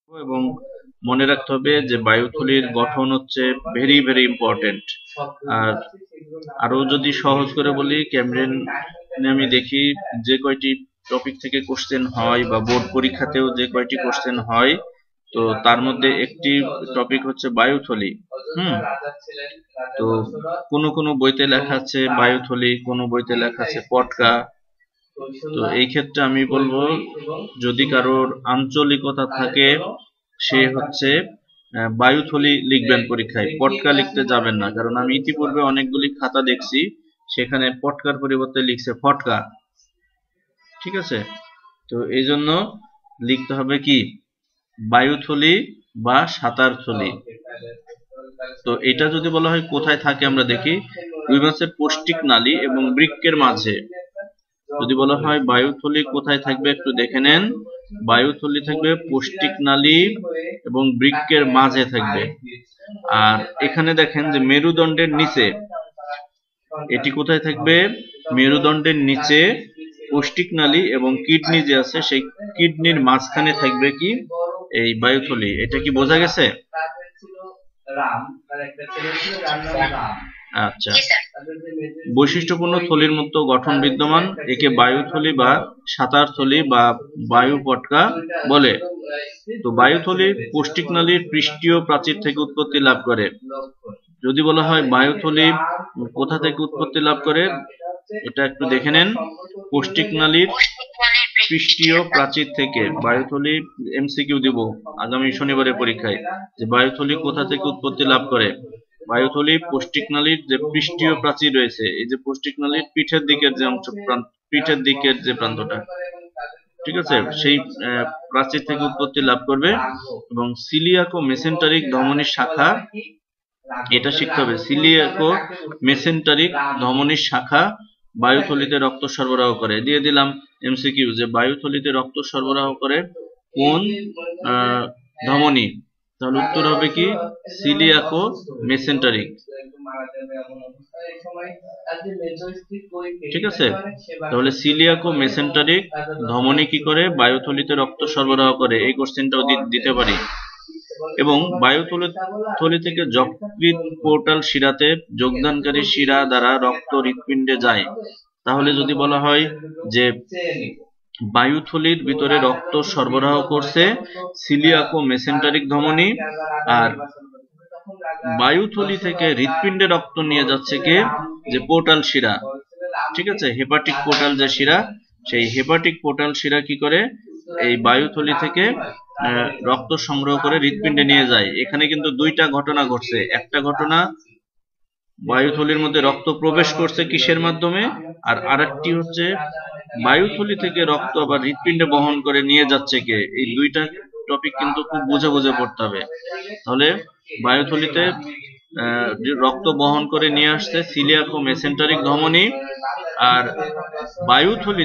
এবং মনে রাখতে হবে যে বায়ুথলির গঠন হচ্ছে ভেরি ভেরি ইম্পর্টেন্ট। আর আরো যদি সহজ করে বলি, ক্যামব্রিয়ান আমি দেখি যে কয়টি টপিক থেকে কোশ্চেন হয় বা বোর্ড পরীক্ষাতেও যে কয়টি কোশ্চেন হয়, তো তার মধ্যে একটি টপিক হচ্ছে বায়ুথলি। তো কোনো বইতে লেখা আছে বায়ুথলি, কোনো বইতে লেখা আছে পটকা। তো এই ক্ষেত্রে আমি বলবো, যদি কারোর আঞ্চলিকতা থাকে সে হচ্ছে বায়ুথলি লিখবেন পরীক্ষায়, পটকা লিখতে যাবেন না। কারণ আমি ইতিপূর্বে অনেকগুলি খাতা দেখছি সেখানে পটকার পরিবর্তে লিখছে ফটকা। ঠিক আছে, তো এই জন্য লিখতে হবে কি বায়ুথলি বা সাঁতার থলি। তো এটা যদি বলা হয় কোথায় থাকে, আমরা দেখি দুই মাসের পৌষ্টিক নালী এবং বৃক্কের মাঝে। যদি বলা হয় বায়ুথলি কোথায় থাকবে, একটু দেখে নেন। বায়ুথলি থাকবে পৌষ্টিক নালী এবং বৃক্কের মাঝে থাকবে। আর এখানে দেখেন যে মেরুদণ্ডের নিচে, এটি কোথায় থাকবে? মেরুদণ্ডের নিচে পৌষ্টিক নালী এবং কিডনি যে আছে সেই কিডনির মাঝখানে থাকবে কি এই বায়ুথলি। এটা কি বোঝা গেছে? আচ্ছা, বৈশিষ্ট্যপূর্ণ থলির মতো গঠন বিদ্যমান, একে বায়ুথলি বা সাঁতার থলি বা বায়ু পটকা বলে। তো বায়ুথলি পৌষ্টিক নালীর পৃষ্ঠীয় প্রাচীর থেকে উৎপত্তি লাভ করে। যদি বলা হয় বায়ুথলি কোথা থেকে উৎপত্তি লাভ করে, এটা একটু দেখে নেন। পৌষ্টিক নালীর পৃষ্ঠীয় প্রাচীর থেকে। বায়ুথলি এমসিকিউ দিব আগামী শনিবারের পরীক্ষায়, যে বায়ুথলি কোথা থেকে উৎপত্তি লাভ করে। বায়ুথলি পৌষ্টিক নালীর যে পৃষ্ঠীয় প্রাচীর রয়েছে, এই যে পৌষ্টিক নালীর পিঠের দিকের যে অংশ, পিঠের দিকের যে প্রান্তটা, ঠিক আছে, সেই প্রাচীর থেকে উৎপত্তি লাভ করবে। এবং সিলিয়াকো মেসেন্টারিক ধমনির শাখা, এটা শিখতে হবে। সিলিয়াকো মেসেন্টারিক ধমনির শাখা বায়ুথলিতে রক্ত সরবরাহ করে। দিয়ে দিলাম এমসিকিউ যে বায়ুথলিতে রক্ত সরবরাহ করে কোন ধমনী, তাহলে উত্তর হবে কি সিলিয়াকো মেসেন্টারিক। ঠিক আছে, তাহলে সিলিয়াকো মেসেন্টারিক ধমনী কি করে? বায়ুথলিতে রক্ত সরবরাহ করে। এই কোশ্চেনটাও দিতে পারি। এবং বায়ুথলি থেকে যকৃৎ পোর্টাল শিরাতে যোগদানকারী শিরা দ্বারা রক্ত হৃৎপিণ্ডে যায়। তাহলে যদি বলা হয় যে বায়ুথলির ভিতরে রক্ত সরবরাহ করছে সিলিয়াকো মেসেন্টারিক ধমনী, আর বায়ুথলি থেকে হৃৎপিণ্ডে রক্ত নিয়ে যাচ্ছে কে? যে পোর্টাল শিরা। ঠিক আছে, হেপাটিক পোর্টাল যে শিরা, সেই হেপাটিক পোর্টাল শিরা কি করে? এই বায়ুথলি থেকে রক্ত সংগ্রহ করে হৃৎপিণ্ডে নিয়ে যায়। এখানে কিন্তু দুইটা ঘটনা ঘটছে। একটা ঘটনা বায়ুথলির মধ্যে রক্ত প্রবেশ করছে কিসের মাধ্যমে, আর আরেকটি হচ্ছে বায়ুথলি থেকে রক্ত আবার হৃৎপিণ্ডে বহন করে নিয়ে যাচ্ছে কে। এই দুইটা টপিক কিন্তু খুব বুঝে বুঝে পড়তে হবে। তাহলে বায়ুথলিতে রক্ত বহন করে নিয়ে আসছে সিলিয়াকো মেসেন্টারিক ধমনী, আর বায়ুথলি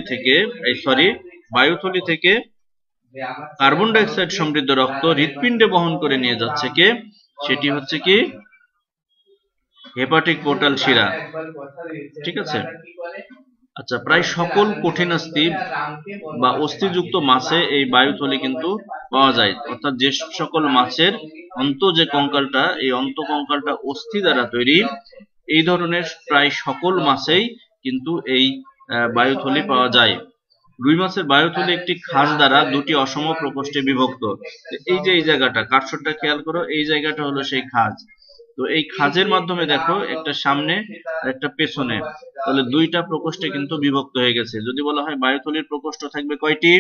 থেকে কার্বন ডাইঅক্সাইড সমৃদ্ধ রক্ত হৃৎপিণ্ডে বহন করে নিয়ে যাচ্ছে কে? সেটি হচ্ছে কি হেপাটিক পোর্টাল শিরা। ঠিক আছে, আচ্ছা, প্রায় সকল কঠিন অস্থি বা অস্থিযুক্ত মাছে এই বায়ুথলি কিন্তু পাওয়া যায়। অর্থাৎ যে সকল মাছের অন্ত যে কঙ্কালটা, এই অন্ত কঙ্কালটা অস্থি দ্বারা তৈরি, এই ধরনের প্রায় সকল মাছেই কিন্তু এই বায়ুথলি পাওয়া যায়। রুই মাছের বায়ুথলি একটি খাঁজ দ্বারা দুটি অসম প্রকোষ্ঠে বিভক্ত। এই যে এই জায়গাটা, কাটশটটা খেয়াল করো, এই জায়গাটা হলো সেই খাঁজ। তো এই খাঁজের মাধ্যমে দেখো একটা সামনে আর একটা পেছনে, তাহলে দুইটা প্রকোষ্ঠে কিন্তু বিভক্ত হয়ে গেছে। যদি বলা হয় বায়ুথলির প্রকোষ্ঠ থাকবে কয়টি?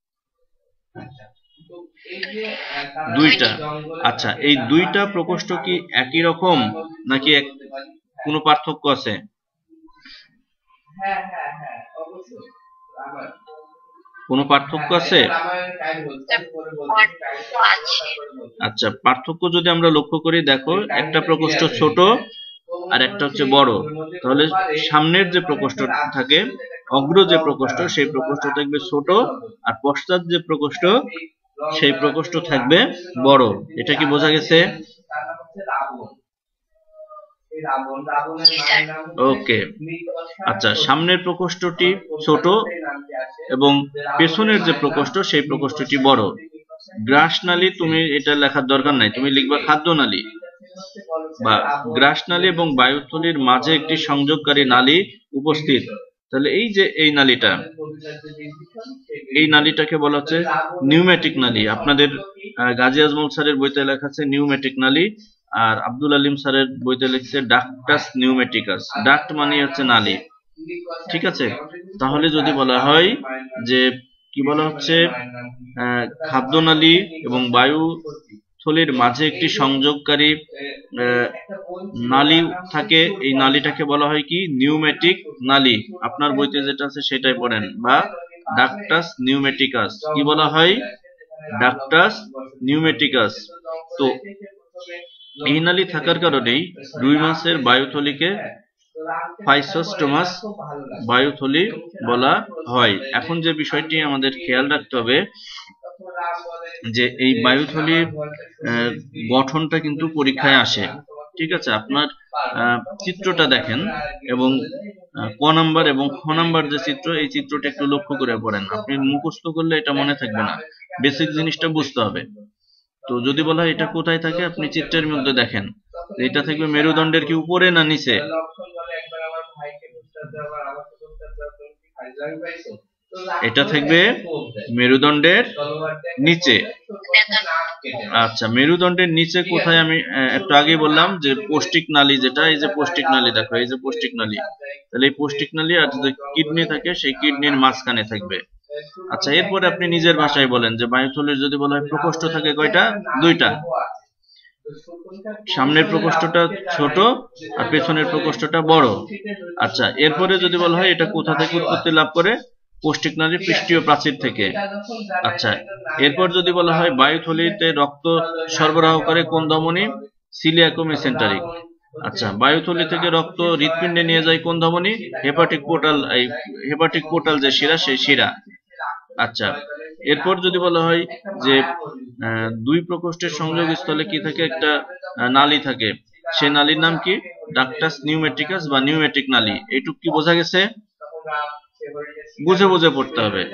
দুইটা। আচ্ছা, এই দুইটা প্রকোষ্ঠ কি একই রকম নাকি কোনো পার্থক্য আছে? কোনো পার্থক্য আছে? আচ্ছা, পার্থক্য যদি আমরা লক্ষ্য করি, দেখো একটা প্রকোষ্ঠ ছোট আর একটা হচ্ছে বড়। তাহলে সামনের যে প্রকোষ্ঠ থাকে, অগ্র যে প্রকোষ্ঠ, সেই প্রকোষ্ঠ থাকবে ছোট, আর পশ্চাৎ যে প্রকোষ্ঠ, সেই প্রকোষ্ঠ থাকবে বড়। এটা কি বোঝা গেছে? ওকে, আচ্ছা, সামনের প্রকোষ্ঠটি ছোট এবং পেছনের যে প্রকোষ্ঠ, সেই প্রকোষ্ঠটি বড়। গ্রাস নালী তুমি এটা লেখার দরকার নাই, তুমি লিখবা খাদ্য নালী বা গ্রাস নালী এবং বায়ুথলির মাঝে একটি সংযোগকারী নালী উপস্থিত। তাহলে এই যে এই নালীটা, এই নালীটাকে বলা হচ্ছে নিউমেটিক নালী। আপনাদের গাজী আজমল স্যারের বইতে লেখা আছে নিউমেটিক নালী, আর আব্দুল আলিম স্যারের বইতে লিখছে ডাক্টাস নিউমেটিকাস। ডাক্ট মানে হচ্ছে নালী, ঠিক আছে। তাহলে যদি বলা হয় যে কি বলা হচ্ছে খাদ্যনালী এবং বায়ু থলির মাঝে একটি সংযোগকারী নালী থাকে, এই নালীটাকে বলা হয় কি নিউমেটিক নালী। আপনার বইতে যেটা আছে সেটাই পড়েন, বা ডাক্টাস নিউমেটিকাস। কি বলা হয়? Ductus pneumaticus. তো এই নালী থাকার কারণেই রুই মাছের বায়ুথলিকে ফাইসোস্টোমাস বায়ুথলি বলা হয়। এখন যে বিষয়টি আমাদের খেয়াল রাখতে হবে যে এই বায়ুথলির গঠনটা কিন্তু পরীক্ষায় আসে, ঠিক আছে। আপনার চিত্রটা দেখেন এবং ক নাম্বার এবং খ নাম্বার যে চিত্র, এই চিত্রটা একটু লক্ষ্য করে পড়েন। আপনি মুখস্থ করলে এটা মনে থাকবে না, বেসিক জিনিসটা বুঝতে হবে। তো যদি বলা হয় এটা কোথায় থাকে, আপনি চিত্রের মধ্যে দেখেন এটা থাকবে মেরুদণ্ডের কি উপরে না নিচে? এটা থাকবে মেরুদণ্ডের নিচে। আচ্ছা, মেরুদণ্ডের নিচে কোথায়? আমি একটু আগে বললাম যে পৌষ্টিক নালী, যেটা এই যে পৌষ্টিক নালী, দেখো এই যে পৌষ্টিক নালী। তাহলে এই পৌষ্টিক নালী আর যদি কিডনি থাকে, সেই কিডনির মাঝখানে থাকবে। আচ্ছা, এরপরে আপনি নিজের ভাষায় বলেন যে বায়ুথলির যদি বলা হয় প্রকোষ্ঠ থাকে কয়টা? দুইটা। সামনের প্রকোষ্ঠটা ছোট আর পেছনের প্রকোষ্ঠটা বড়। আচ্ছা, এরপরে যদি বলা হয় এটা কোথা থেকে উৎপত্তি লাভ করে? পৌষ্টিক নালীর পৃষ্ঠীয় প্রাচীর থেকে। আচ্ছা, এরপর যদি বলা হয় বায়ুথলিতে রক্ত সরবরাহ করে কোন ধমনী? Coeliacomesenteric. আচ্ছা, বায়ুথলি থেকে রক্ত হৃৎপিণ্ডে নিয়ে যায় কোন ধমনী? Hepatic portal. এই হেপাটিক পোর্টাল যে শিরা, সেই শিরা। আচ্ছা, এরপর যদি বলা হয় যে দুই প্রকোষ্ঠের সংযোগ স্থলে কি থাকে? একটা নালী থাকে, সেই নালীর নাম কি? ডাক্টাস নিউমেটিকাস বা নিউমেটিক নালী। এইটুক কি বোঝা গেছে? বুঝে বুঝে পড়তে হবে,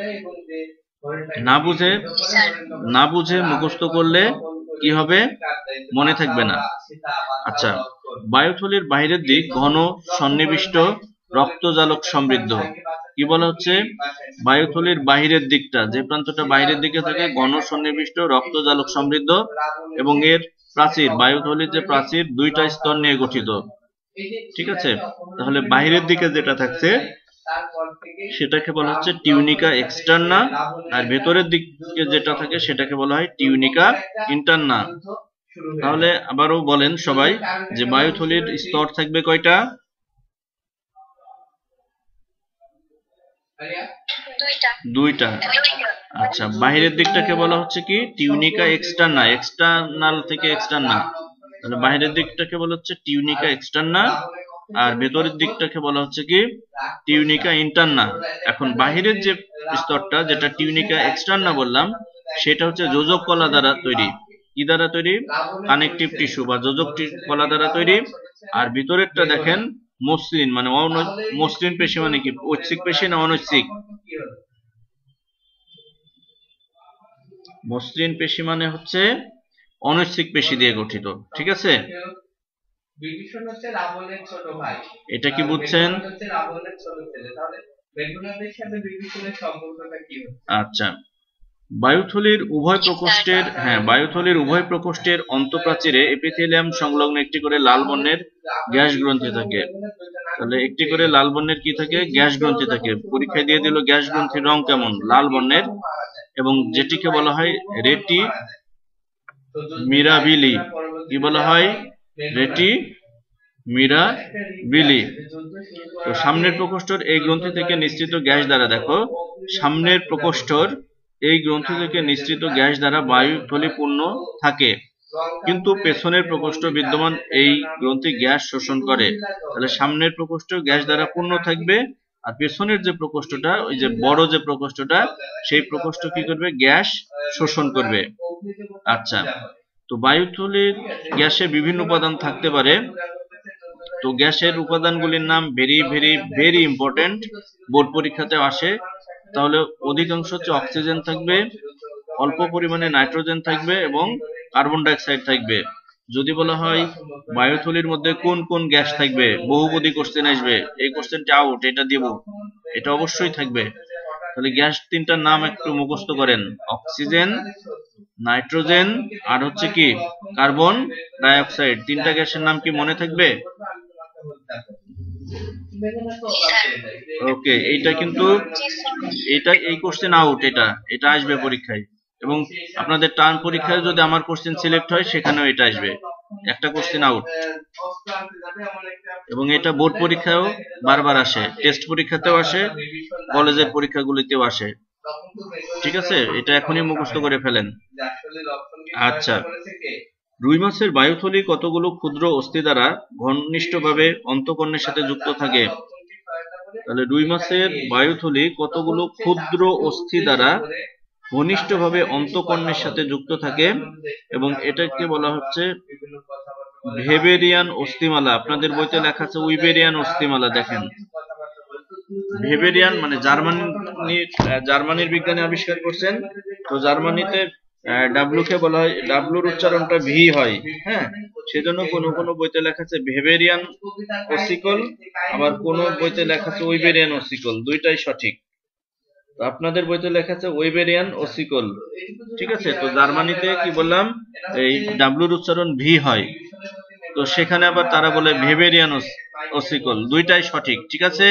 না বুঝে মুখস্থ করলে কি হবে? মনে থাকবে না। আচ্ছা, বায়ুথলির বাইরের দিক ঘন সন্নিবিষ্ট রক্তজালক সমৃদ্ধ। কি বলা হচ্ছে? বায়ুথলির বাহিরের দিকটা, যে প্রান্তটা বাইরের দিকে থাকে, ঘন সন্নিবিষ্ট রক্তজালক সমৃদ্ধ এবং এর প্রাচীর, বায়ুথলির যে প্রাচীর, দুইটা স্তর নিয়ে গঠিত, ঠিক আছে। তাহলে বাইরের দিকে যেটা থাকছে সেটাকে বলা হচ্ছে টিউনিকা এক্সটার্না, আর ভেতরের দিকে যেটা থাকে সেটাকে বলা হয় টিউনিকা ইন্টারনা। তাহলে আবারও বলেন সবাই যে বায়ুথলির স্তর থাকবে কয়টা? দুইটা। আচ্ছা, বাহিরের দিকটাকে বলা হচ্ছে কি? Tunica externa. এক্সটার্নাল থেকে এক্সটার্না, তাহলে বাহিরের দিকটাকে বলা হচ্ছে টিউনিকা এক্সটার্না, আর ভেতরের দিকটাকে বলা হচ্ছে কি? Tunica interna. এখন বাহিরের যে স্তরটা, যেটা টিউনিকা এক্সটার্না বললাম, সেটা হচ্ছে যোজক কলা দ্বারা তৈরি। কি দ্বারা তৈরি? কানেকটিভ টিস্যু বা যোজক কলা দ্বারা তৈরি। আর ভিতরেরটা দেখেন মসৃণ, মানে মসৃণ পেশি। মানে কি? ঐচ্ছিক পেশি না অনৈচ্ছিক? মসৃণ পেশি মানে হচ্ছে অনৈচ্ছিক পেশি দিয়ে গঠিত, ঠিক আছে। এটা কি বুঝছেন? আচ্ছা, বায়ুথলির উভয় প্রকোষ্ঠের অন্তঃপ্রাচীরে এপিথেলিয়াম সংলগ্ন একটি করে লাল বর্ণের গ্যাস গ্রন্থি থাকে। তাহলে একটি করে লাল বর্ণের কি থাকে? গ্যাস গ্রন্থি থাকে। পরীক্ষায় দিয়ে দিল গ্যাস গ্রন্থির রং কেমন? লাল বর্ণের, এবং যেটিকে বলা হয় রেটি মিরাবিলি। কি বলা হয়? রেটি মিরাবিলি। তো সামনের প্রকোষ্ঠর এই গ্রন্থি থেকে নিঃসৃত গ্যাস দ্বারা, দেখো সামনের প্রকোষ্ঠর এই গ্রন্থি থেকে নিঃসৃত গ্যাস দ্বারা বায়ুথলি পূর্ণ থাকে, কিন্তু পেছনের প্রকোষ্ঠ বিদ্যমান এই গ্রন্থি গ্যাস শোষণ করে। তাহলে সামনের প্রকোষ্ঠ গ্যাস দ্বারা পূর্ণ থাকবে, আর পেছনের যে প্রকোষ্ঠটা, ওই যে বড় যে প্রকোষ্ঠটা, সেই প্রকোষ্ঠ কি করবে? গ্যাস শোষণ করবে। আচ্ছা, তো বায়ুথলির গ্যাসে বিভিন্ন উপাদান থাকতে পারে। তো গ্যাসের উপাদানগুলির নাম very very very important, board পরীক্ষাতে আসে। তাহলে অধিকাংশ হচ্ছে অক্সিজেন থাকবে, অল্প পরিমাণে নাইট্রোজেন থাকবে এবং কার্বন ডাই অক্সাইড থাকবে। যদি বলা হয় বায়ুথলির মধ্যে কোন কোন গ্যাস থাকবে, বহুপদী কোশ্চেন আসবে, এই কোশ্চেনটা আউট, এটা দিব, এটা অবশ্যই থাকবে। তাহলে গ্যাস তিনটার নাম একটু মুখস্থ করেন, অক্সিজেন, নাইট্রোজেন আর হচ্ছে কি কার্বন ডাই অক্সাইড। তিনটা গ্যাসের নাম কি মনে থাকবে? ওকে, এইটা কিন্তু এই কোশ্চেন আউট, এটা আসবে পরীক্ষায়, এবং আপনাদের টার্ম পরীক্ষায় যদি আমার কোশ্চেন সিলেক্ট হয় সেখানেও এটা আসবে, একটা কোশ্চেন আউট। এবং এটা বোর্ড পরীক্ষায়ও বারবার আসে, টেস্ট পরীক্ষাতেও আসে, কলেজের পরীক্ষাগুলিতেও আসে। ঠিক আছে, এটা এখনই মুখস্থ করে ফেলেন। আচ্ছা, রুই মাছের বায়ুথলি কতগুলো ক্ষুদ্র অস্থি দ্বারা ঘনিষ্ঠভাবে অন্তঃকর্ণের সাথে যুক্ত থাকে? তাহলে রুই মাছের বায়ুথলি কতগুলো ক্ষুদ্র অস্থি দ্বারা ঘনিষ্ঠভাবে অন্তঃকর্ণের সাথে যুক্ত থাকে, এবং এটাকে বলা হচ্ছে ভেবেরিয়ান অস্থিমালা। আপনাদের বইতে লেখা আছে উইবেরিয়ান অস্থিমালা। দেখেন, ভেবেরিয়ান মানে জার্মানির বিজ্ঞানী আবিষ্কার করছেন। তো জার্মানিতে ডাব্লু কে বলা হয়, ডাব্লুর উচ্চারণটা ভি হয়, হ্যাঁ, সেজন্য কোন কোন বইতে লেখা আছে ভেবেরিয়ান অসিকল, আবার কোন বইতে লেখা আছে উইবেরিয়ান অসিকল, দুইটাই সঠিক। তো আপনাদের বইতে লেখা আছে উইবেরিয়ান অসিকল, ঠিক আছে। তো জার্মানিতে কি বললাম, এই ডাব্লুর উচ্চারণ ভি হয়, তো সেখানে আবার তারা বলে ভেবেরিয়ান অসিকল, দুইটাই সঠিক, ঠিক আছে।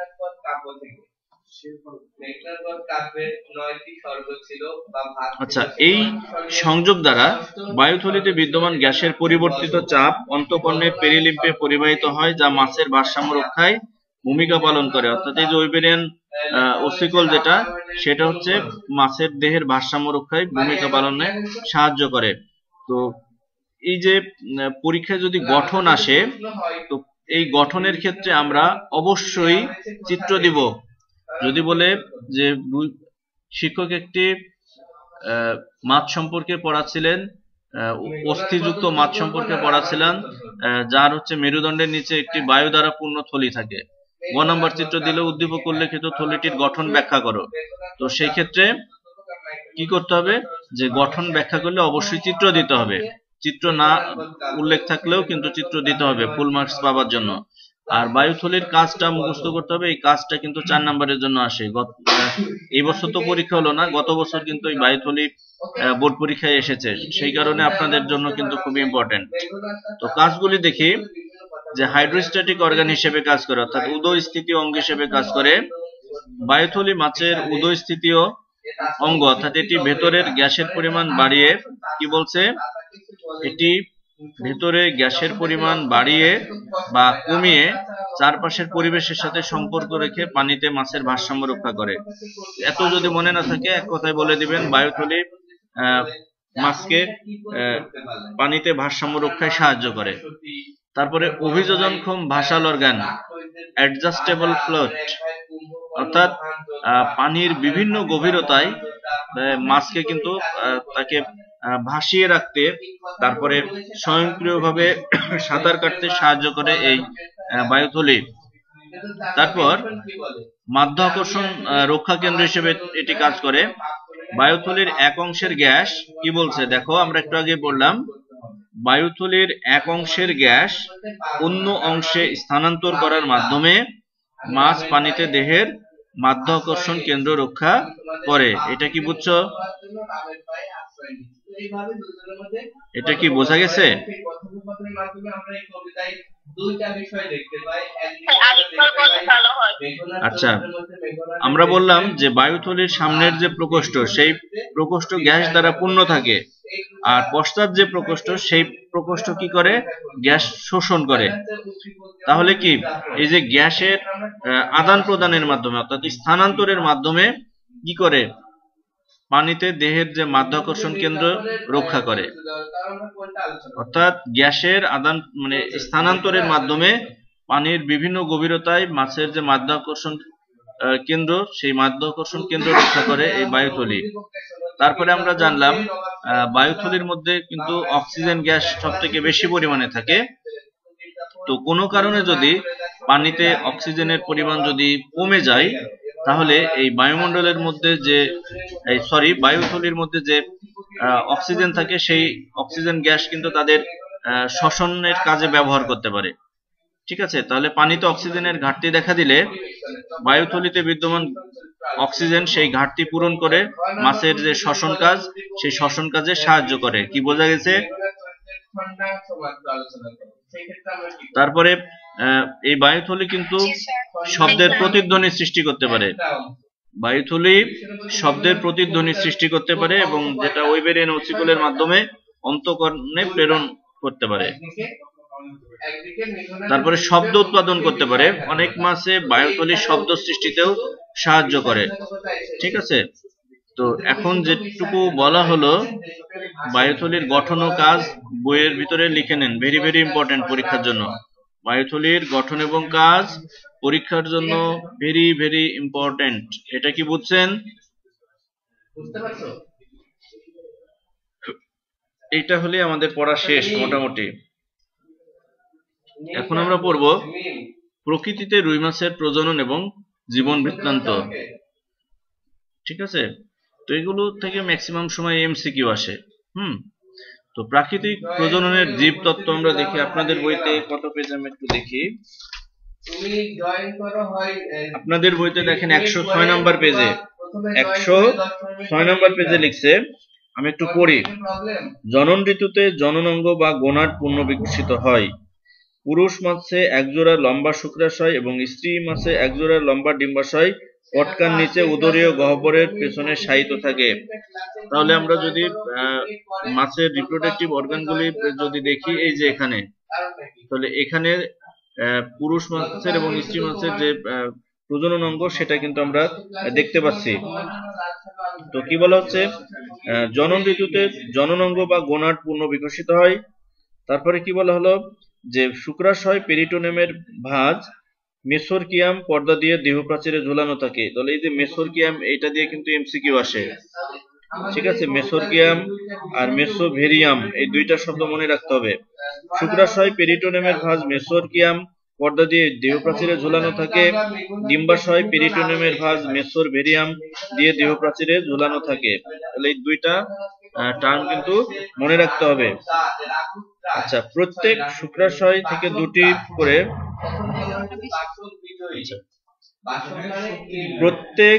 আচ্ছা, এই সংযোগ দ্বারা বায়ুথলিতে বিদ্যমান গ্যাসের পরিবর্তিত চাপ অন্তঃকর্ণের পেরিলিম্ফে পরিবাহিত হয়, যা মাছের ভারসাম্য রক্ষায় ভূমিকা পালন করে। অর্থাৎ এই যে ওইবেরিয়ান অসিকল যেটা, সেটা হচ্ছে মাছের দেহের ভারসাম্য রক্ষায় ভূমিকা পালনে সাহায্য করে। তো এই যে পরীক্ষায় যদি গঠন আসে, তো এই গঠনের ক্ষেত্রে আমরা অবশ্যই চিত্র দিব। যদি বলে যে শিক্ষক একটি মাছ সম্পর্কে পড়াচ্ছিলেন, অস্থিযুক্ত মাছ সম্পর্কে পড়াচ্ছিলেন, যার হচ্ছে মেরুদণ্ডের নিচে একটি বায়ু দ্বারা পূর্ণ থলি থাকে, গ নম্বর চিত্র দিলে উদ্দীপক উল্লেখিত থলিটির গঠন ব্যাখ্যা করো। তো সেই ক্ষেত্রে কি করতে হবে, যে গঠন ব্যাখ্যা করলে অবশ্যই চিত্র দিতে হবে, চিত্র না উল্লেখ থাকলেও কিন্তু চিত্র দিতে হবে ফুল মার্কস পাওয়ার জন্য। আর বায়ুথলির কাজটা মুখস্থ করতে হবে, এই কাজটা কিন্তু 4 নম্বরের জন্য আসে। এই বছর তো পরীক্ষা হলো না, গত বছর কিন্তু এই বায়ুথলি বোর্ড পরীক্ষায় এসেছে, সেই কারণে আপনাদের জন্য কিন্তু খুব ইম্পর্টেন্ট। তো কাজগুলি দেখি, যে হাইড্রোস্ট্যাটিক অর্গান হিসেবে কাজ করে, অর্থাৎ উদয়স্থিতীয় অঙ্গ হিসেবে কাজ করে। বায়ুথলি মাছের উদয়স্থিতীয় অঙ্গ, অর্থাৎ এটি ভেতরের গ্যাসের পরিমাণ বাড়িয়ে, কি বলছে, এটি ভেতরে গ্যাসের পরিমাণ বাড়িয়ে বা কমিয়ে চারপাশের পরিবেশের সাথে সম্পর্ক রেখে পানিতে মাছের ভারসাম্য রক্ষা করে। এত যদি মনে না থাকে, এক কথায় বলে দিবেন, বায়ুথলি মাছকে পানিতে ভারসাম্য রক্ষায় সাহায্য করে। তারপরে অভিযোজনক্ষম ভাসাল অর্গান, অ্যাডজাস্টেবল ফ্লোট, অর্থাৎ পানির বিভিন্ন গভীরতায় মাছকে কিন্তু তাকে ভাসিয়ে রাখতে, তারপরে স্বয়ংক্রিয়ভাবে সাঁতার কাটতে সাহায্য করে এই বায়ুথলি। তারপর মাধ্যাকর্ষণ রক্ষা কেন্দ্র হিসেবে এটি কাজ করে। বায়ুথলির এক অংশের গ্যাস, কি বলছে দেখো, আমরা একটু আগে বললাম, বায়ুথলির এক অংশের গ্যাস অন্য অংশে স্থানান্তর করার মাধ্যমে মাছ পানিতে দেহের মাধ্যাকর্ষণ কেন্দ্র রক্ষা করে। এটা কি বুঝছো? এটা কি বোঝা গেছে? আচ্ছা, আমরা বললাম যে বায়ুথলির সামনের যে প্রকোষ্ঠ, সেই প্রকোষ্ঠ গ্যাস দ্বারা পূর্ণ থাকে, আর পশ্চাৎ যে প্রকোষ্ঠ, সেই প্রকোষ্ঠ কি করে, গ্যাস শোষণ করে। তাহলে কি, এই যে গ্যাসের আদান প্রদানের মাধ্যমে, অর্থাৎ স্থানান্তরের মাধ্যমে কি করে, পানিতে দেহের যে মাধ্যাকর্ষণ কেন্দ্র রক্ষা করে। অর্থাৎ গ্যাসের আদান মানে স্থানান্তরের মাধ্যমে পানির বিভিন্ন গভীরতায় মাছের যে মাধ্যাকর্ষণ কেন্দ্র, সেই মাধ্যাকর্ষণ কেন্দ্র রক্ষা করে এই বায়ুথলি। তারপরে আমরা জানলাম বায়ুথলির মধ্যে কিন্তু অক্সিজেন গ্যাস সব থেকে বেশি পরিমাণে থাকে। তো কোনো কারণে যদি পানিতে অক্সিজেনের পরিমাণ যদি কমে যায়, তাহলে এই বায়ুমণ্ডলের মধ্যে যে বায়ুথলির মধ্যে যে অক্সিজেন থাকে, সেই অক্সিজেন গ্যাস কিন্তু তাদের শ্বসনের কাজে ব্যবহার করতে পারে। ঠিক আছে, তাহলে পানিতে অক্সিজেনের ঘাটতি দেখা দিলে বায়ুথলিতে বিদ্যমান অক্সিজেন সেই ঘাটতি পূরণ করে মাছের যে শ্বসন কাজ, সেই শ্বসন কাজে সাহায্য করে। কি বোঝা গেছে? তারপরে এই বায়ুথলি কিন্তু শব্দের প্রতিধ্বনি সৃষ্টি করতে পারে। বায়ুথলি শব্দের প্রতিধ্বনি সৃষ্টি করতে পারে এবং যেটা ওয়েবেরিয়ান অসিকলের মাধ্যমে অন্তঃকরণে প্রেরণ করতে পারে। তারপরে শব্দ উৎপাদন করতে পারে। অনেক মাছে বায়ুথলি শব্দ সৃষ্টিতেও সাহায্য করে। ঠিক আছে, তো এখন যেটুকু বলা হলো বায়ুথলির গঠন ও কাজ বইয়ের ভিতরে লিখে নেন, ভেরি ভেরি ইম্পর্টেন্ট পরীক্ষার জন্য। বায়ুথলির গঠন এবং কাজ পরীক্ষার জন্য ভেরি ভেরি ইম্পর্টেন্ট। এটা কি বুঝছেন? এইটা হলে আমাদের পড়া শেষ মোটামুটি। এখন আমরা পড়ব প্রকৃতিতে রুই মাছের প্রজনন এবং জীবন বৃত্তান্ত। ঠিক আছে, তো এগুলো থেকে ম্যাক্সিমাম সময় এমসিকিউ আসে। তো প্রাকৃতিক প্রজননের জীবতত্ত্ব আমরা দেখি আপনাদের বইতে কত পেজ, আমি একটু দেখি। আপনাদের বইতে দেখেন 106 নম্বর পেজে, 106 নম্বর পেজে লিখছে, আমি একটু পড়ি। জনন ঋতুতে জননাঙ্গ বা গোনাড পূর্ণ বিকশিত হয়। পুরুষ মাছে একজোড়া লম্বা শুক্রাশয় এবং স্ত্রী মাছে একজোড়া লম্বা ডিম্বাশয় পটকার নিচে উদরীয় গহ্বরের পেছনে শায়িত থাকে। তাহলে আমরা যদি মাছের রিপ্রোডাক্টিভ অর্গানগুলি যদি দেখি, এই যে এখানে, তাহলে এখানে পুরুষ মাছের এবং স্ত্রী মাছের যে প্রজনন অঙ্গ সেটা কিন্তু আমরা দেখতে পাচ্ছি। তো কি বলা হচ্ছে, জনন ঋতুতে জননাঙ্গ বা গোনাড পূর্ণ বিকশিত হয়। তারপরে কি বলা হলো, যে শুক্রাশয় পেরিটোনিয়ামের ভাঁজ মেসোরকিয়াম পর্দা দিয়ে দেহপ্রাচীরে ঝুলানো থাকে। তাহলে এই যে মেসোরকিয়াম, এটা দিয়ে কিন্তু এমসিকিউ আসে। ঠিক আছে, মেসোরকিয়াম আর মেসোভেরিয়াম এই দুইটা শব্দ মনে রাখতে হবে। শুক্রাশয় পেরিটোনিয়ামের ভাঁজ মেসোরকিয়াম পর্দা দিয়ে দেহপ্রাচীরে ঝুলানো থাকে। ডিম্বাশয় পেরিটোনিয়ামের ভাঁজ মেসোভেরিয়াম দিয়ে দেহপ্রাচীরে ঝুলানো থাকে। তাহলে এই দুইটা টার্ম কিন্তু মনে রাখতে হবে। আচ্ছা, প্রত্যেক শুক্রাশয় থেকে দুটি করে, প্রত্যেক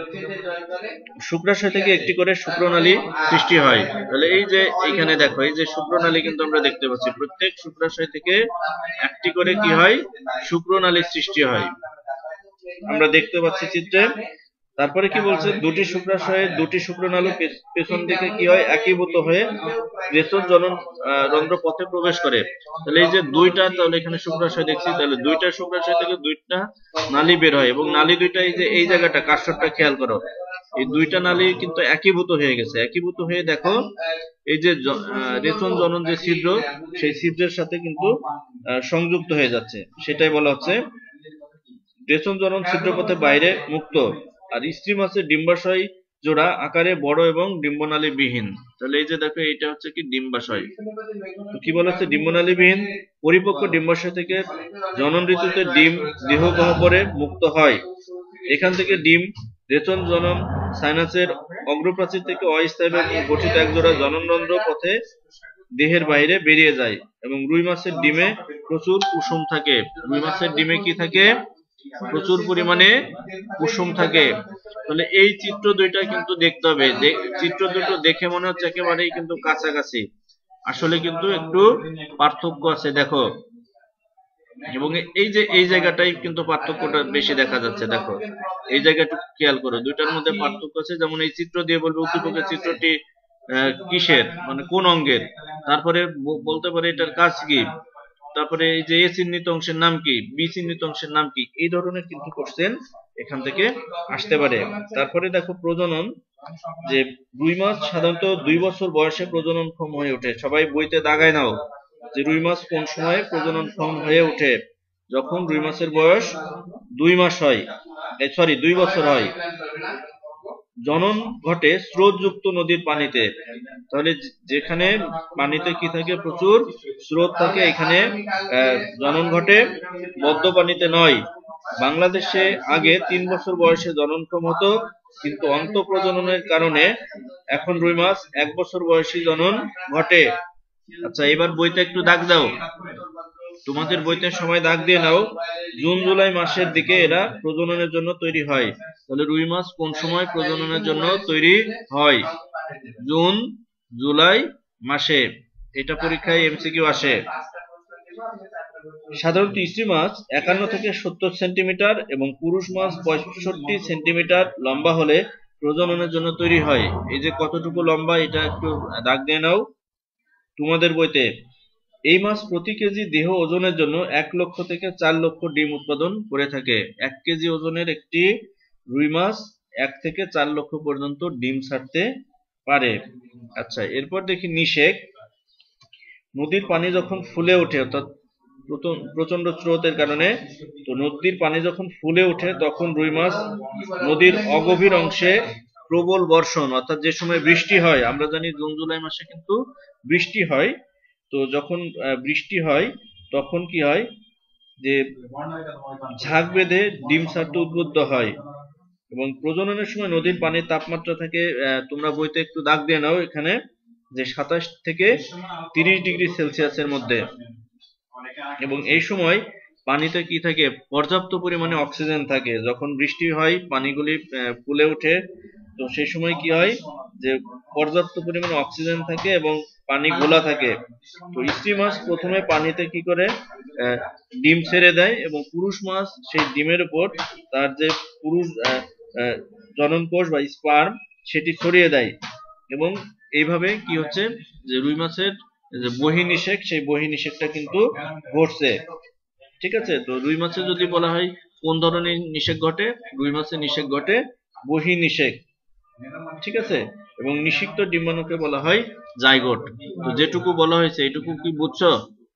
শুক্রাশয় থেকে একটি করে শুক্রনালী সৃষ্টি হয়। তাহলে এই যে এইখানে দেখো, এই যে শুক্রনালী কিন্তু আমরা দেখতে পাচ্ছি, প্রত্যেক শুক্রাশয় থেকে একটি করে কি হয়, শুক্রনালী সৃষ্টি হয়, আমরা দেখতে পাচ্ছি চিত্রে। তারপরে কি বলছে, দুটি শুক্রাশয়ে দুটি শুক্রনালী পেছন দিকে কি হয়, একীভূত হয়ে রেচন জনন রন্ধ্র পথে প্রবেশ করে। তাহলে এই যে দুইটা, তাহলে এখানে শুক্রাশয় দেখছি, তাহলে দুইটা শুক্রাশয় থেকে দুইটা নালী বের হয় এবং নালী দুইটা, এই যে এই জায়গাটা কার্সরটা খেয়াল করো, এই দুইটা নালী কিন্তু একীভূত হয়ে গেছে। একীভূত হয়ে দেখো এই যে রেচন জনন যে ছিদ্র, সেই ছিদ্রের সাথে কিন্তু সংযুক্ত হয়ে যাচ্ছে, সেটাই বলা হচ্ছে রেচন জনন ছিদ্রপথে বাইরে মুক্ত। আর স্ত্রী মাছের ডিম্বাশয় জোড়া আকারে বড় এবং ডিম্বনালী বিহীন। তাহলে এই যে দেখো, এটা হচ্ছে কি ডিম্বাশয়। তো কি বলা হচ্ছে, ডিম্বনালী বিহীন। পরিপক্ক ডিম্বাশয় থেকে জনন ঋতুতে ডিম দেহ গহ্বরে মুক্ত হয়। এখান থেকে ডিম রেচন জনন সাইনাসের অগ্রপ্রাচীর থেকে অস্থায়ীভাবে গঠিত একজোড়া জননরন্ধ্র পথে দেহের বাইরে বেরিয়ে যায় এবং রুই মাছের ডিমে প্রচুর কুসুম থাকে। রুই মাছের ডিমে কি থাকে, প্রচুর পরিমাণে কুসুম থাকে। তাহলে এই চিত্র দুইটা কিন্তু দেখতে হবে, চিত্র দুটো দেখে মনে হচ্ছে একেবারেই কিন্তু কাছাকাছি, আসলে কিন্তু একটু পার্থক্য আছে দেখো। এবং এই যে এই জায়গাটাই কিন্তু পার্থক্যটা বেশি দেখা যাচ্ছে, দেখো এই জায়গাটা খেয়াল করো, দুইটার মধ্যে পার্থক্য আছে। যেমন এই চিত্র দিয়ে বলবে উদ্দীপকের চিত্রটি কিসের, মানে কোন অঙ্গের, তারপরে বলতে পারে এটার কাজ কি, তারপরে এই যে এ চিহ্নিত অংশের নাম কি, বি চিহ্নিত অংশের নাম কি, এই ধরনের কিন্তু কোশ্চেন এখান থেকে আসতে পারে। তারপরে দেখো প্রজনন, যে রুই মাছ সাধারণত 2 বছর বয়সে প্রজননক্ষম হয়ে ওঠে। সবাই বইতে দাগায় নাও যে রুই মাছ কোন সময়ে প্রজননক্ষম হয়ে ওঠে, যখন রুই মাছের বয়স 2 মাস হয়, 2 বছর হয়। জনন ঘটে স্রোতযুক্ত নদীর পানিতে। তাহলে যেখানে পানিতে কি থাকে, প্রচুর স্রোত থাকে, এখানে জনন ঘটে, বদ্ধ পানিতে নয়। বাংলাদেশে আগে 3 বছর বয়সে জননক্ষম হতো, কিন্তু অন্তঃপ্রজননের কারণে এখন রুই মাছ 1 বছর বয়সী জনন ঘটে। আচ্ছা, এবার বইতে একটু দাগ দাও, তোমাদের বইতে সময় দাগ দিয়ে নাও। জুন জুলাই মাসের দিকে এরা প্রজননের জন্য তৈরি হয়। তাহলে রুই মাছ কোন সময় প্রজননের জন্য তৈরি হয়? জুন জুলাই মাসে। এটা পরীক্ষায় এমসিকিউ আসে। সাধারণত স্ত্রী মাছ 51 থেকে 70 সেন্টিমিটার এবং পুরুষ মাছ 65 সেন্টিমিটার লম্বা হলে প্রজননের জন্য তৈরি হয়। এই যে কতটুকু লম্বা, এটা একটু দাগ দিয়ে নাও তোমাদের বইতে। এই মাছ প্রতি কেজি দেহ ওজনের জন্য 1 লক্ষ থেকে 4 লক্ষ ডিম উৎপাদন করে থাকে। 1 কেজি ওজনের একটি রুই মাছ 1 থেকে 4 লক্ষ পর্যন্ত ডিম ছাড়তে পারে। আচ্ছা, এরপর দেখি নিষেক। নদীর পানি যখন ফুলে ওঠে, অর্থাৎ প্রচন্ড স্রোতের কারণে, তো নদীর পানি যখন ফুলে ওঠে তখন রুই মাছ নদীর অগভীর অংশে প্রবল বর্ষণ, অর্থাৎ যে সময় বৃষ্টি হয়, আমরা জানি জুন জুলাই মাসে কিন্তু বৃষ্টি হয়, তো যখন বৃষ্টি হয় তখন কি হয় যে ঝাঁক বেঁধে ডিম ছাড়তে উদ্বুদ্ধ হয়। এবং প্রজননের সময় নদীর পানির তাপমাত্রা থাকে, তোমরা বইতে একটু দাগ দিয়ে নাও এখানে, যে 27 থেকে 30 ডিগ্রি সেলসিয়াসের মধ্যে। এবং এই সময় পানিতে কি থাকে, পর্যাপ্ত পরিমাণে অক্সিজেন থাকে। যখন বৃষ্টি হয় পানিগুলি ফুলে ওঠে, তো সেই সময় কি হয় যে পর্যাপ্ত পরিমাণে অক্সিজেন থাকে এবং পানি ঘোলা থাকে। তো স্ত্রী মাছ প্রথমে পানিতে কি করে ডিম ছেড়ে দেয় এবং পুরুষ মাছ সেই ডিমের উপর তার যে পুরুষ জনন কোষ বা স্পার্ম সেটি ছড়িয়ে দেয়। এবং এইভাবে কি হচ্ছে যে রুই মাছের যে বহির্নিষেক, সেই বহির্নিষেকটা কিন্তু ঘটছে। ঠিক আছে, তো রুই মাছের যদি বলা হয় কোন ধরনের নিষেক ঘটে, রুই মাছের নিষেক ঘটে বহির্নিষেক। ঠিক আছে, এবং নিষিক্ত ডিম্বাণুকে বলা হয় জাইগোট। তো যেটুকু বলা হয়েছে এইটুকু কি বুঝছো?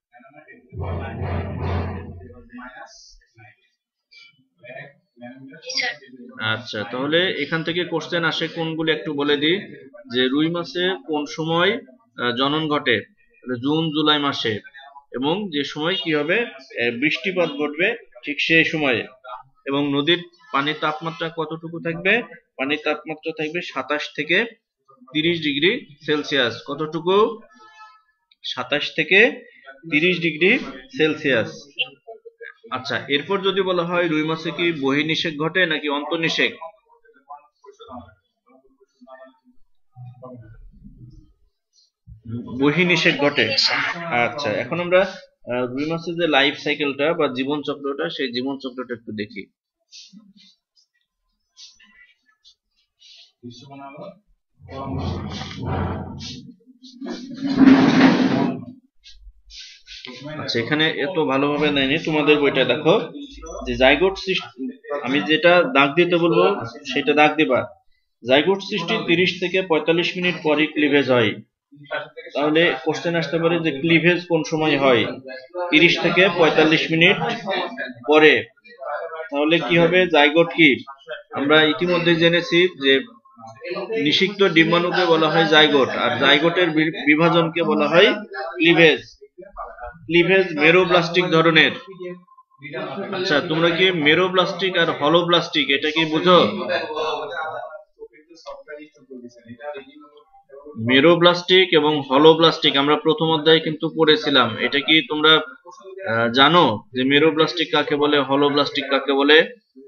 আচ্ছা, তাহলে এখান থেকে কোশ্চেন আসে কোনগুলো একটু বলে দিই। যে রুই মাছে কোন সময় জনন ঘটে? জুন জুলাই মাসে। এবং যে সময় কি হবে বৃষ্টিপাত ঘটবে ঠিক সেই সময়ে। এবং নদীর পানির তাপমাত্রা কতটুকু থাকবে? পানির তাপমাত্রা থাকবে 27 থেকে 30 ডিগ্রি সেলসিয়াস। কতটুকু? 27 থেকে 30 ডিগ্রি সেলসিয়াস। আচ্ছা, এরপর যদি বলা হয় রুই মাছে কি বহির্নিষেক ঘটে নাকি অন্তর্নিষেক? বহির্নিষেক ঘটে। আচ্ছা, এখন আমরা রুই মাছের যে লাইফ সাইকেলটা বা জীবন চক্রটা, সেই জীবন চক্রটা একটু দেখি। আচ্ছা, এখানে এত ভালোভাবে নেয়নি, তোমাদের বইটা দেখো যে জাইগোট সৃষ্টি, আমি যেটা দাগ দিতে বলবো সেটা দাগ দিবা। জাইগোট সৃষ্টি 30 থেকে 45 মিনিট পরই ক্লিভেজ হয়। তাহলে কোশ্চেন আসতে পারে যে ক্লিভেজ কোন সময় হয়? 30 থেকে 45 মিনিট পরে। তাহলে কি হবে? জাইগোট কি আমরা ইতিমধ্যে জেনেছি যে নিষিক্ত ডিম্বাণুকে বলা হয় জাইগোট, আর জাইগোটের বিভাজনকে বলা হয় ক্লিভেজ। ক্লিভেজ মেরোব্লাস্টিক ধরনের। আচ্ছা, তোমরা কি মেরোব্লাস্টিক আর হলোব্লাস্টিক এটা কি বুঝো? মেরোব্লাস্টিক এবং হলোব্লাস্টিক আমরা প্রথম অধ্যায়ে কিন্তু পড়েছিলাম। এটা কি তোমরা জানো যে মেরোব্লাস্টিক কাকে বলে, হলোব্লাস্টিক কাকে বলে?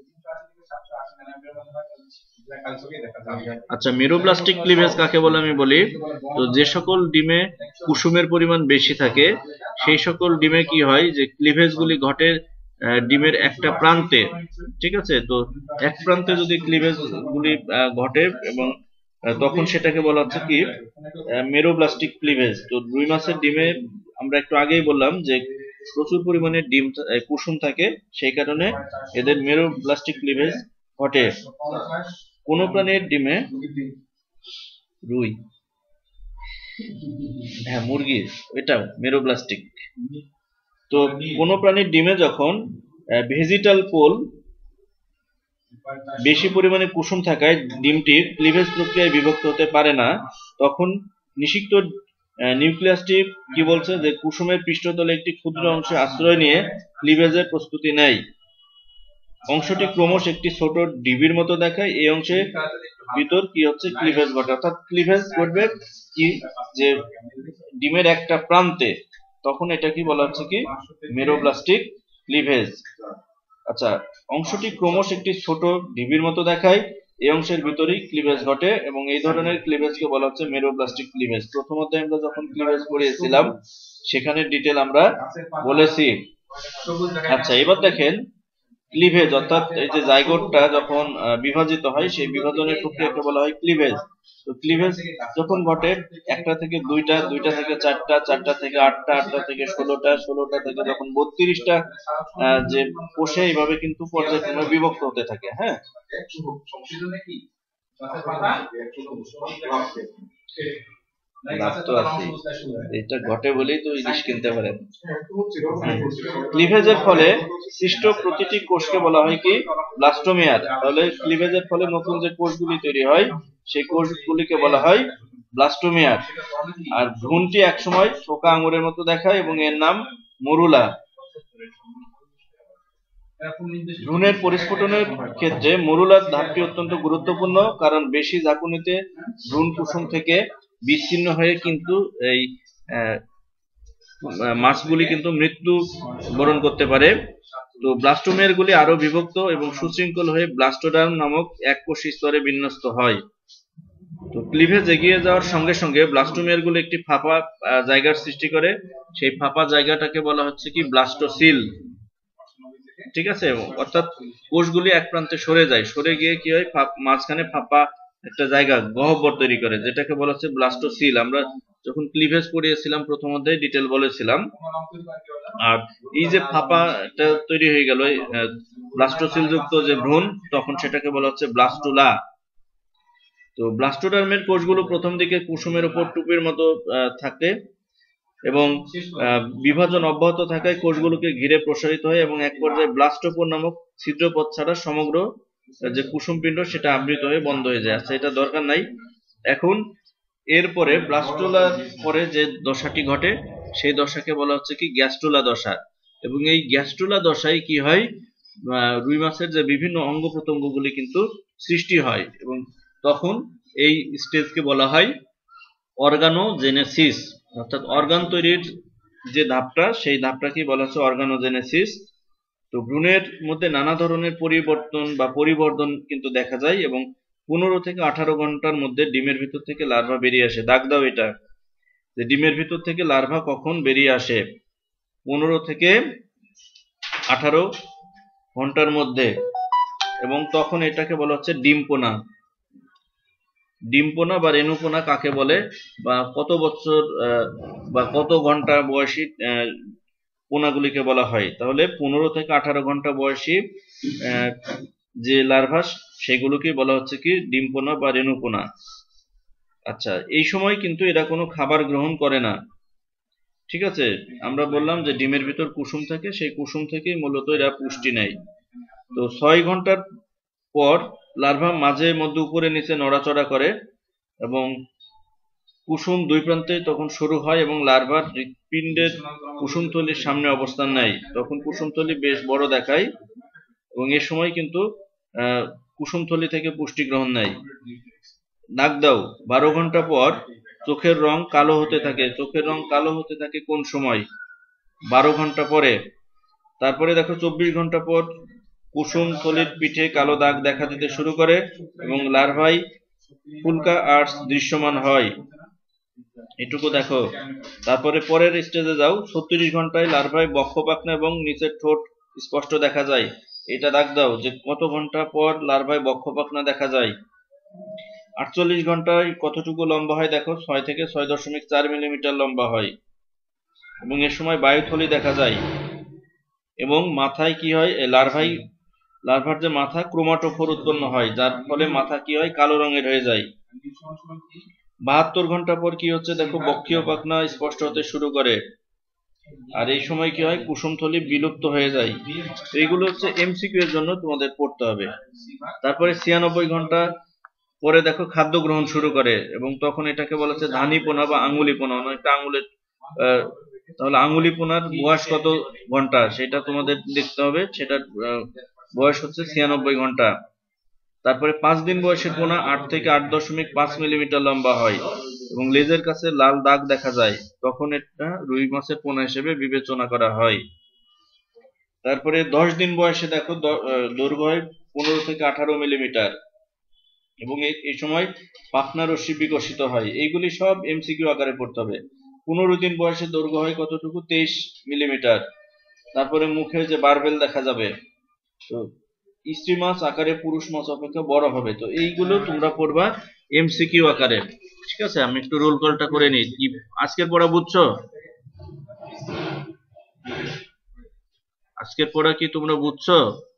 আচ্ছা, মেরোব্লাস্টিক ক্লিভেজ কাকে বলে আমি বলি। তো যে সকল ডিমে কুসুমের পরিমাণ বেশি থাকে সেই সকল ডিমে কি হয় যে ক্লিভেজ গুলি ঘটে ডিমের একটা প্রান্তে। ঠিক আছে, তো এক প্রান্তে যদি ক্লিভেজ গুলি ঘটে এবং তখন সেটাকে বলা হচ্ছে কি মেরোব্লাস্টিক ক্লিভেজ। তো রুই মাছের ডিমে আমরা একটু আগেই বললাম যে প্রচুর পরিমাণে ডিম কুসুম থাকে, সেই কারণে এদের মেরোব্লাস্টিক ক্লিভেজ ঘটে। কোন প্রাণীর ডিমে রুই, হ্যাঁ মুরগি, এটা মেরোব্লাস্টিক। তো কোন প্রাণীর ডিমে যখন ভেজিটাল পোল বেশি পরিমাণে কুসুম থাকায় ডিমটির ক্লিভেজ প্রক্রিয়ায় বিভক্ত হতে পারে না, তখন নিষিক্ত নিউক্লিয়াসটি কি বলছে যে কুসুমের পৃষ্ঠতলে একটি ক্ষুদ্র অংশে আশ্রয় নিয়ে ক্লিভেজের প্রস্তুতি নেয়। অংশটি ক্রমশ একটি ছোট ডিবির মতো দেখায়। এই অংশে ভিতর কি হচ্ছে ক্লিভেজ ঘটে, অর্থাৎ ক্লিভেজ ঘটবে কি যে ডিমের একটা প্রান্তে, তখন এটা কি বলা হচ্ছে কি মেরোব্লাস্টিক ক্লিভেজ। আচ্ছা, অংশটি ক্রমশ একটি ছোট ডিবির মতো দেখায়। এই অংশের ভিতরেই ক্লিভেজ ঘটে এবং এই ধরনের ক্লিভেজকে বলা হচ্ছে মেরোব্লাস্টিক ক্লিভেজ। প্রথম অধ্যায়ে আমরা যখন ক্লিভেজ পড়িয়েছিলাম সেখানে ডিটেল আমরা বলেছি। আচ্ছা, এবার দেখেন ক্লিভেজ অর্থাৎ এই যে জাইগোটটা যখন বিভাজিত হয় সেই বিভাজনের প্রক্রিয়াকে বলা হয় ক্লিভেজ। তো ক্লিভেজ যখন ঘটে একটা থেকে দুইটা, দুইটা থেকে চারটা, চারটা থেকে আটটা, আটটা থেকে 16টা, 16টা থেকে যখন 32টা যে কোষে এইভাবে কিন্তু পর্যায়ক্রমে বিভক্ত হতে থাকে। হ্যাঁ, লাভ তো আছে, এটা ঘটে বলেই তো ইলিশ কিনতে পারেন। ক্লিভেজের ফলে সৃষ্ট প্রতিটি কোষকে বলা হয় কি ব্লাস্টোমিয়ার। তাহলে ক্লিভেজের ফলে নতুন যে কোষগুলি তৈরি হয় সেই কোষগুলিকে বলা হয় ব্লাস্টোমিয়ার। আর ভ্রূণটি একসময় থোকা আঙুরের মতো দেখায় এবং এর নাম মরুলা। ভ্রূণের পরিস্ফুটনের ক্ষেত্রে মরুলার ধাপটি অত্যন্ত গুরুত্বপূর্ণ, কারণ বেশি ঝাঁকুনিতে ভ্রূণ কুসুম থেকে বিচ্ছিন্ন হয়ে কিন্তু এই মাছগুলি কিন্তু মৃত্যু বরণ করতে পারে। তো ব্লাস্টোমিয়ার গুলি আরো বিভক্ত এবং সুশৃঙ্খল হয়ে ব্লাস্টোডার্ম নামক এককোষী স্তরে বিন্যস্ত হয়। তো ক্লিভেজ এগিয়ে যাওয়ার সঙ্গে সঙ্গে ব্লাস্টোমিয়ার গুলি একটি ফাঁপা জায়গার সৃষ্টি করে। সেই ফাঁপা জায়গাটাকে বলা হচ্ছে কি ব্লাস্টোসিল। ঠিক আছে, অর্থাৎ কোষগুলি এক প্রান্তে সরে যায়, সরে গিয়ে কি হয় মাঝখানে ফাঁপা একটা জায়গা গহ্বর তৈরি করে, যেটাকে বলা হচ্ছে ব্লাস্টোসিল। আমরা যখন ক্লিভেজ পড়িয়েছিলাম প্রথম অধ্যায়ে ডিটেল বলেছিলাম। আর এই যে ফাঁপাটা তৈরি হয়ে গেল ব্লাস্টোসিল যুক্ত যে ভ্রূণ, তখন সেটাকে বলা হচ্ছে ব্লাস্টুলা। তো ব্লাস্টোডার্মের কোষগুলো প্রথম দিকে কুসুমের উপর টুপির মতো থাকে এবং বিভাজন অব্যাহত থাকায় কোষগুলোকে ঘিরে প্রসারিত হয় এবং এক পর্যায়ে ব্লাস্টোপোর নামক ছিদ্রপথ ছাড়া সমগ্র যে কুসুমপিণ্ড সেটা আবৃত হয়ে বন্ধ হয়ে যায়। আচ্ছা, এটা দরকার নাই। এখন এরপরে ব্লাস্টুলার পরে যে দশাটি ঘটে সেই দশাকে বলা হচ্ছে কি গ্যাস্ট্রুলা দশা। এবং এই গ্যাস্ট্রুলা দশায় কি হয়, রুই মাছের যে বিভিন্ন অঙ্গ প্রত্যঙ্গগুলি কিন্তু সৃষ্টি হয় এবং তখন এই স্টেজকে বলা হয় অর্গানোজেনেসিস। অর্থাৎ অর্গান তৈরির যে ধাপটা সেই ধাপটাকে বলা হচ্ছে অর্গানোজেনেসিস। তো ভ্রূণের মধ্যে নানা ধরনের পরিবর্তন বা পরিবর্ধন কিন্তু দেখা যায় এবং 15 থেকে 18 ঘন্টার মধ্যে ডিমের ভিতর থেকে লার্ভা বেরিয়ে আসে। দাগ দাও এটা, যে ডিমের ভিতর থেকে লার্ভা কখন বেরিয়ে আসে, 15 থেকে 18 ঘন্টার মধ্যে। এবং তখন এটাকে বলা হচ্ছে ডিমপোনা। ডিমপোনা বা রেণুপোনা কাকে বলে বা কত বছর বা কত ঘন্টা বয়সী পোনাগুলিকে বলা হয়, তাহলে 15 থেকে 18 ঘন্টা বয়সী যে লার্ভা সেগুলোকে বলা হচ্ছে কি ডিমপোনা বা রেণুপোনা। আচ্ছা, এই সময় কিন্তু এরা কোনো খাবার গ্রহণ করে না। ঠিক আছে, আমরা বললাম যে ডিমের ভিতর কুসুম থাকে, সেই কুসুম থেকেই মূলত এরা পুষ্টি নেয়। তো 6 ঘন্টার পর লার্ভা মাঝে মধ্যে উপরে নিচে নড়াচড়া করে এবং কুসুম দুই প্রান্তে তখন শুরু হয় এবং লার্ভার হৃৎপিণ্ডের কুসুমথলির সামনে অবস্থান নেয়। তখন কুসুমথলি বেশ বড় দেখায় এবং এ সময় কিন্তু কুসুমথলি থেকে পুষ্টি গ্রহণ নেয়। নাক দাও, 12 ঘন্টা পর চোখের রং কালো হতে থাকে। চোখের রং কালো হতে থাকে কোন সময়? 12 ঘন্টা পরে। তারপরে দেখো 24 ঘন্টা পর কুসুমথলির পিঠে কালো দাগ দেখা দিতে শুরু করে এবং লার্ভাই ফুলকা আর্টস দৃশ্যমান হয়। এটুকু দেখো। তারপরে পরের স্টেজে যাও, 36 ঘন্টায় লার্ভায় বক্ষপাখনা এবং নিচের ঠোঁট স্পষ্ট দেখা যায়। এটা দাগ দাও যে কত ঘন্টা পর লার্ভায় বক্ষপাখনা দেখা যায়। 48 ঘন্টায় কতটুকু লম্বা হয় দেখো, 6 থেকে 6.4 মিলিমিটার লম্বা হয় এবং এর সময় বায়ুথলি দেখা যায়। এবং মাথায় কি হয়, লার্ভার যে মাথা ক্রোমাটোফোর উৎপন্ন হয়, যার ফলে মাথা কি হয় কালো রঙের হয়ে যায়। 72 ঘন্টা পর কি হচ্ছে দেখো, বক্ষীয় পাখনা স্পষ্ট হতে শুরু করে আর এই সময় কি হয় কুসুমথলি বিলুপ্ত হয়ে যায়। এইগুলো হচ্ছে এমসিকিউ এর জন্য তোমাদের পড়তে হবে। তারপরে 96 ঘন্টা পরে দেখো খাদ্য গ্রহণ শুরু করে এবং তখন এটাকে বলা হচ্ছে ধানীপোনা বা আঙ্গুলিপোনা। অনেকটা আঙ্গুলের তাহলে আঙ্গুলিপোনার বয়স কত ঘন্টা সেটা তোমাদের দেখতে হবে, সেটা বয়স হচ্ছে 96 ঘন্টা। তারপরে 5 দিন বয়সের পোনা 8 থেকে 8.5 মিলিমিটার লম্বা হয় এবং লেজের কাছে লাল দাগ দেখা যায়, তখন এটা রুই মাছের পোনা হিসেবে বিবেচনা করা হয়। তারপরে 10 দিন বয়সে দেখো দৈর্ঘ্য হয় 15 থেকে 18 মিলিমিটার এবং এই সময় পাখনা রশ্মি বিকশিত হয়। এইগুলি সব এমসিকিউ আকারে পড়তে হবে। 15 দিন বয়সে দৈর্ঘ্য হয় কতটুকু? 23 মিলিমিটার। তারপরে মুখে যে বারবেল দেখা যাবে। তো স্ত্রী মাছ আকারে পুরুষ মাছ অপেক্ষা বড় হবে। তো এইগুলো তোমরা পড়বা এমসিকিউ আকারে। ঠিক আছে, আমি একটু রোল কলটা করে নিই। আজকের পড়া বুঝছো? আজকের পড়া কি তোমরা বুঝছো?